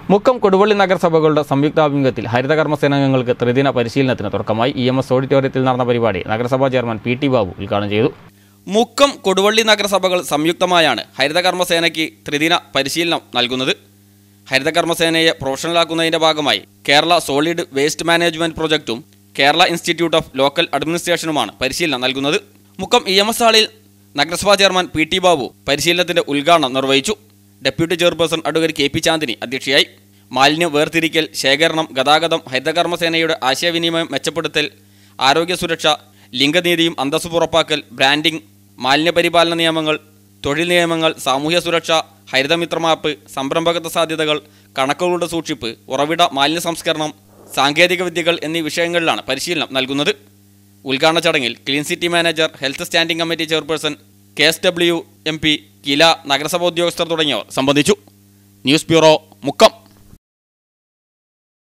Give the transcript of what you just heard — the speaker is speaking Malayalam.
മുക്കം കൊടുവള്ളി നഗരസഭകളുടെ സംയുക്താഭിമുഖ്യത്തിൽ ഹരിതകർമ്മസേനാംഗങ്ങൾക്ക് ത്രിദിന പരിശീലനത്തിന് തുടക്കമായി. EMS ഓഡിറ്റോറിയത്തിൽ നടന്ന പരിപാടി നഗരസഭാ ചെയർമാൻ PT ബാബു ഉദ്ഘാടനം ചെയ്തു. മുക്കം കൊടുവള്ളി നഗരസഭകൾ സംയുക്തമായാണ് ഹരിതകർമ്മസേനയ്ക്ക് ത്രിദിന പരിശീലനം നൽകുന്നത്. ഹരിതകർമ്മസേനയെ പ്രൊഫഷണലാക്കുന്നതിന്റെ ഭാഗമായി കേരള സോളിഡ് വേസ്റ്റ് മാനേജ്മെന്റ് പ്രോജക്റ്റും കേരള ഇൻസ്റ്റിറ്റ്യൂട്ട് ഓഫ് ലോക്കൽ അഡ്മിനിസ്ട്രേഷനുമാണ് പരിശീലനം നൽകുന്നത്. മുക്കം EMS ഹാളിൽ നഗരസഭാ ചെയർമാൻ PT ബാബു പരിശീലനത്തിന്റെ ഉദ്ഘാടനം നിർവഹിച്ചു. Deputy chairperson advocate KP Chandini അധ്യക്ഷയായി. മാലിന്യം വേർതിരിക്കൽ, ശേഖരണം, ഗതാഗതം, ഹരിതകർമ്മസേനയുടെ ആശയവിനിമയം മെച്ചപ്പെടുത്തൽ, ആരോഗ്യ സുരക്ഷ, ലിംഗനീതിയും അന്തസ്സും ഉറപ്പാക്കൽ, ബ്രാൻഡിംഗ്, മാലിന്യപരിപാലന നിയമങ്ങൾ, തൊഴിൽ നിയമങ്ങൾ, സാമൂഹ്യ സുരക്ഷ, ഹരിതമിത്ര മാപ്പ്, സംരംഭകത്വ സാധ്യതകൾ, കണക്കുകളുടെ സൂക്ഷിപ്പ്, ഉറവിട മാലിന്യ സംസ്കരണം, സാങ്കേതിക വിദ്യകൾ എന്നീ വിഷയങ്ങളിലാണ് പരിശീലനം നൽകുന്നത്. ഉദ്ഘാടന ചടങ്ങിൽ clean city manager, health standing committee chairperson, KSW MP, KILA, നഗരസഭാ ഉദ്യോഗസ്ഥർ തുടങ്ങിയവർ സംബന്ധിച്ചു. News bureau, Mukkam.